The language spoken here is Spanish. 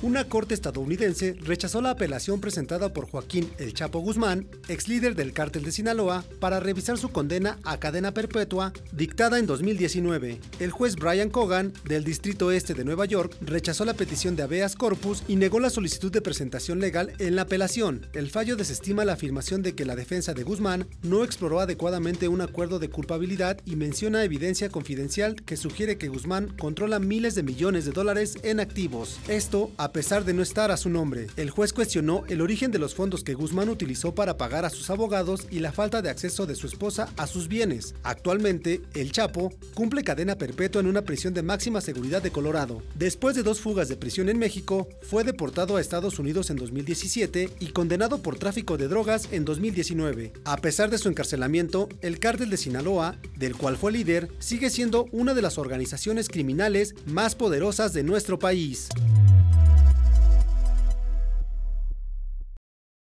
Una corte estadounidense rechazó la apelación presentada por Joaquín El Chapo Guzmán, ex líder del cártel de Sinaloa, para revisar su condena a cadena perpetua dictada en 2019. El juez Brian Cogan, del Distrito Este de Nueva York, rechazó la petición de habeas corpus y negó la solicitud de presentación legal en la apelación. El fallo desestima la afirmación de que la defensa de Guzmán no exploró adecuadamente un acuerdo de culpabilidad y menciona evidencia confidencial que sugiere que Guzmán controla miles de millones de dólares en activos. Esto a pesar de no estar a su nombre. El juez cuestionó el origen de los fondos que Guzmán utilizó para pagar a sus abogados y la falta de acceso de su esposa a sus bienes. Actualmente, El Chapo cumple cadena perpetua en una prisión de máxima seguridad de Colorado. Después de 2 fugas de prisión en México, fue deportado a Estados Unidos en 2017 y condenado por tráfico de drogas en 2019. A pesar de su encarcelamiento, el cártel de Sinaloa, del cual fue líder, sigue siendo una de las organizaciones criminales más poderosas de nuestro país.